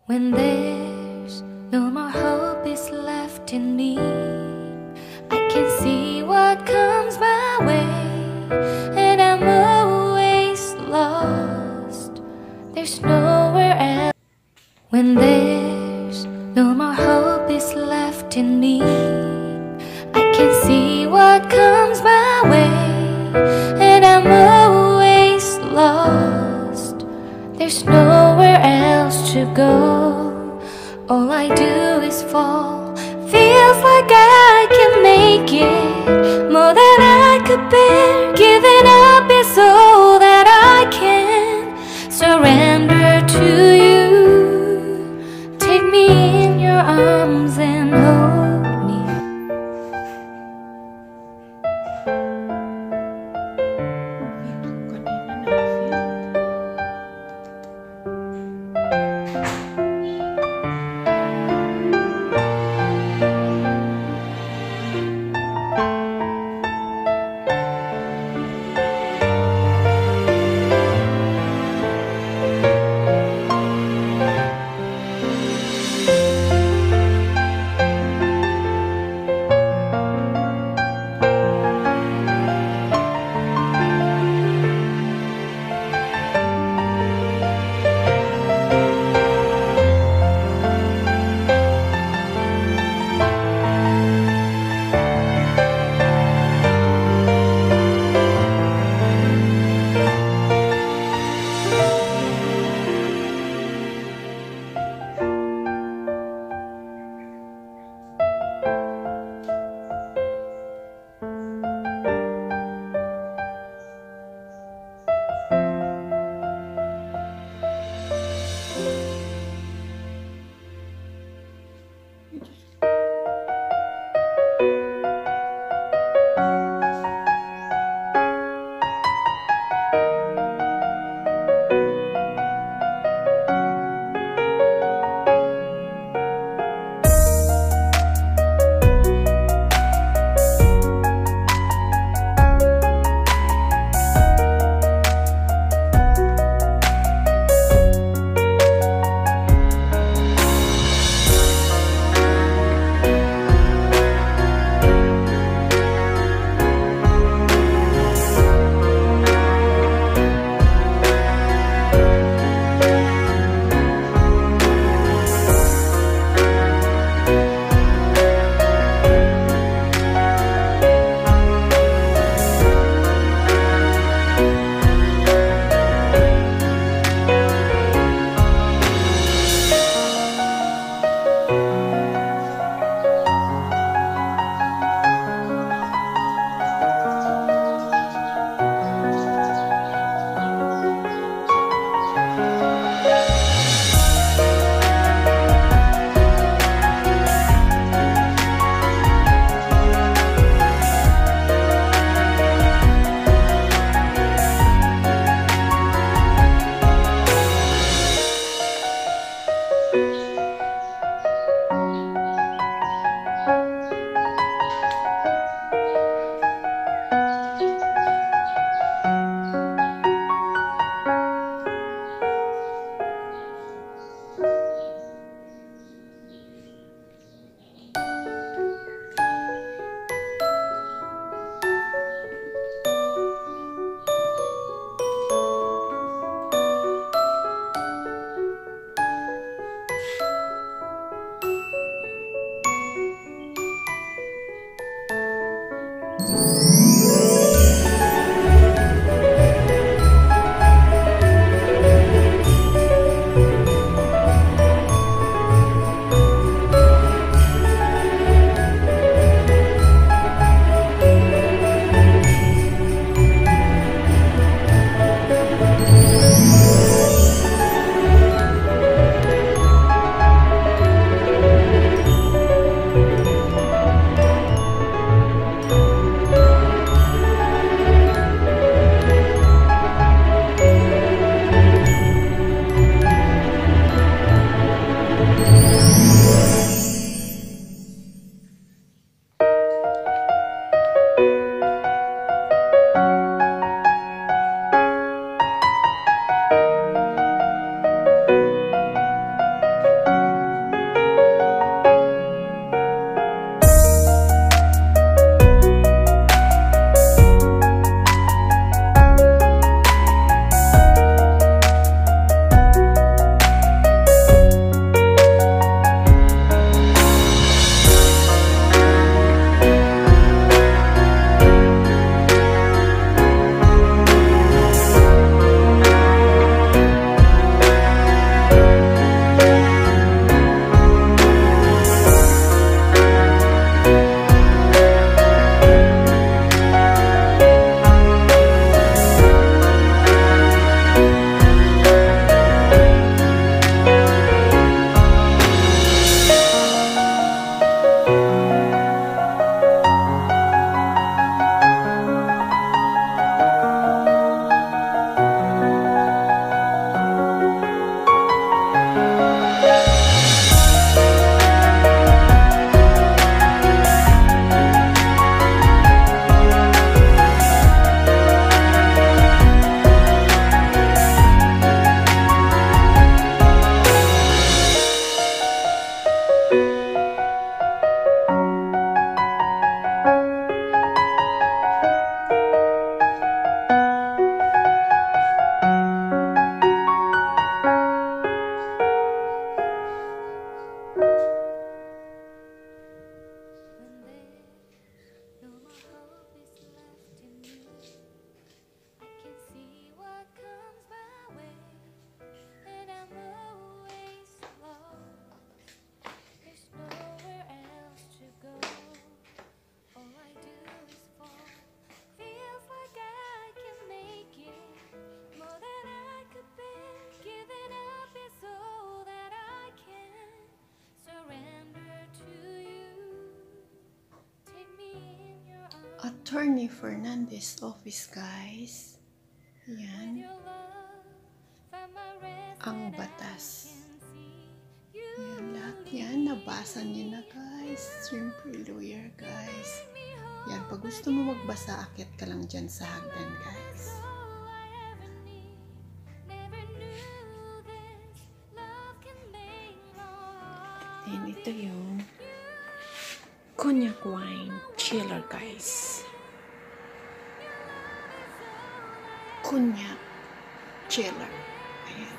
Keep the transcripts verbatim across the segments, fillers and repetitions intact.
When there's no more hope is left in me, I can see what comes my way, and I'm always lost. There's nowhere else. When there's no more hope is left in me, I can see what comes my way, and I'm always lost. There's nowhere else to go. All I do is fall. Feels like I can make it more than I could bear. Giving up is all that I can surrender to you. Take me in your arms and hold me. Attorney Fernandez office, guys. Yan. Ang batas. Yan, lahat yan. Nabasa niyo na, guys. Simple lawyer, guys. Yan, pag gusto mo magbasa, akit ka lang dyan sa hagdan, guys. And ito yung cognac wine chiller, guys. Cognac chiller. Ayan.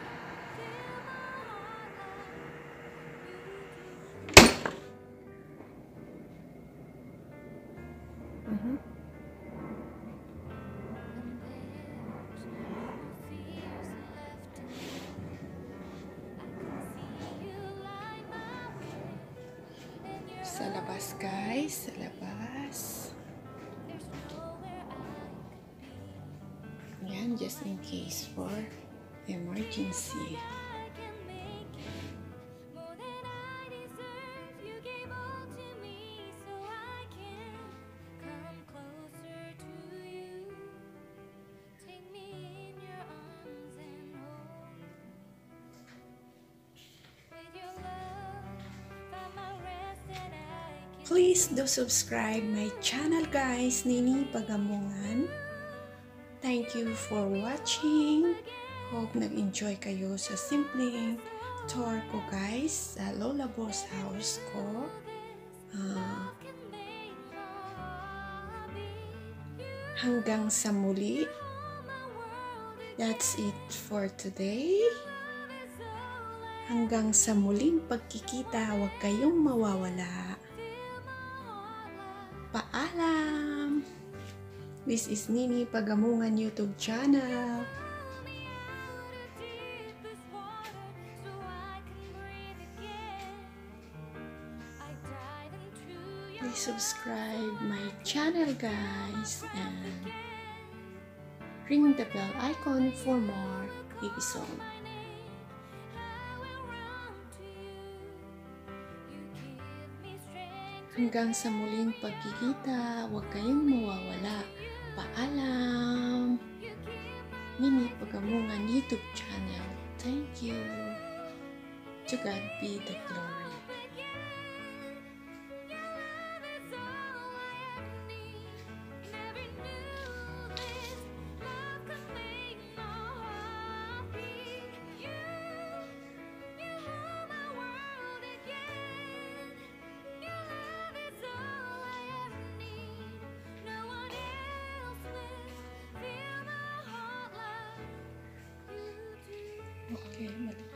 Mm-hmm. Sa labas, guys. Sa labas. Yan, just in case for emergency. Please do subscribe my channel, guys. Nini Pagamungan. Thank you for watching. Hope nag-enjoy kayo sa simpleng tour ko, guys, sa Lola Boss house ko. Uh, hanggang sa muli. That's it for today. Hanggang sa muling pagkikita, huwag kayong mawawala. Paalam! This is Nini Pagamungan YouTube channel. Please subscribe my channel, guys, and ring the bell icon for more episodes. Hanggang sa muling pagkikita, huwag kayong mawawala. Paalam! Nini Pagamungan YouTube channel. Thank you. To God be the glory. Okay,